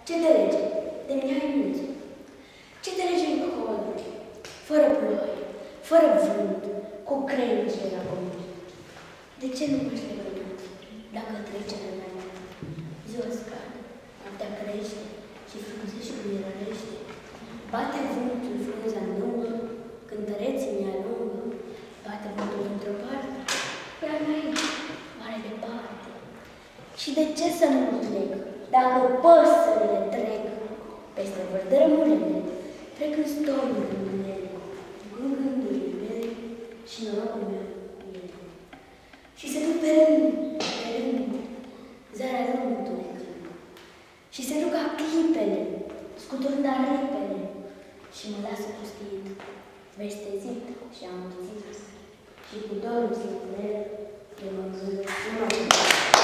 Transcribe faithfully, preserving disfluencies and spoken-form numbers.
Ce te lege de mihainuță? Ce te lege în coluri, fără ploaie, fără vânt, cu crengiile la pământ? De ce nu mă șlepădut dacă trece rănaia? Ziua scade, noaptea crește și frunze și mirărește. Bate vântul frunza nouă, cântăreții mi alungă. Bate vântul într-o parte, iar aici, mare departe. Și de ce să nu plec, dacă păsările trec peste vărdărămurele, trec în storile mele, în gândurile mele și norocul meu cu ele. Și se duc pe rând, pe rând, zarea lung întunecând. Și se duc ca clipele, scuturând aripele, și mă lasă pustit, veștezit și amuzit, și cu dorul sincer, de mă gândesc, nu mă gândesc.